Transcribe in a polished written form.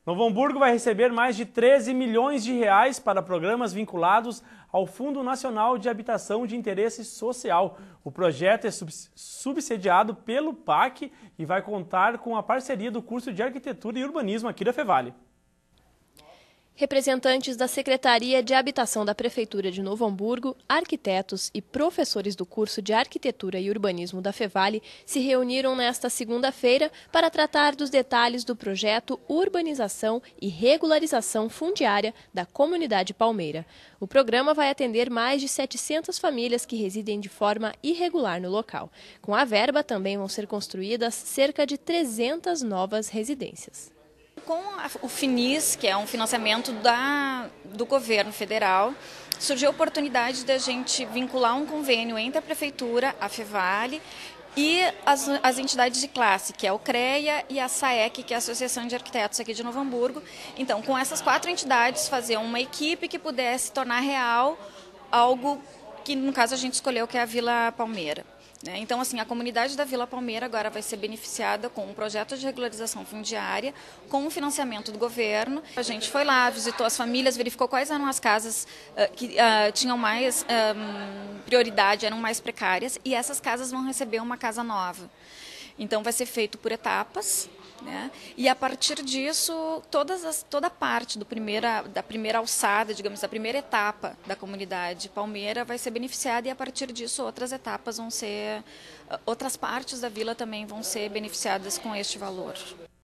Novo Hamburgo vai receber mais de 13 milhões de reais para programas vinculados ao Fundo Nacional de Habitação de Interesse Social. O projeto é subsidiado pelo PAC e vai contar com a parceria do curso de Arquitetura e Urbanismo aqui da Fevale. Representantes da Secretaria de Habitação da Prefeitura de Novo Hamburgo, arquitetos e professores do curso de Arquitetura e Urbanismo da Fevale se reuniram nesta segunda-feira para tratar dos detalhes do projeto Urbanização e Regularização Fundiária da Comunidade Palmeira. O programa vai atender mais de 700 famílias que residem de forma irregular no local. Com a verba, também vão ser construídas cerca de 300 novas residências. Com o FINIS, que é um financiamento do governo federal, surgiu a oportunidade de a gente vincular um convênio entre a Prefeitura, a Fevale e as entidades de classe, que é o CREA e a SAEC, que é a Associação de Arquitetos aqui de Novo Hamburgo. Então, com essas 4 entidades, fazer uma equipe que pudesse tornar real algo que, no caso, a gente escolheu, que é a Vila Palmeira. Então, assim, a comunidade da Vila Palmeira agora vai ser beneficiada com um projeto de regularização fundiária, com o financiamento do governo. A gente foi lá, visitou as famílias, verificou quais eram as casas que tinham mais prioridade, eram mais precárias, e essas casas vão receber uma casa nova. Então, vai ser feito por etapas. E a partir disso, toda a parte da primeira alçada, digamos, da primeira etapa da comunidade palmeira vai ser beneficiada, e a partir disso outras etapas outras partes da vila também vão ser beneficiadas com este valor.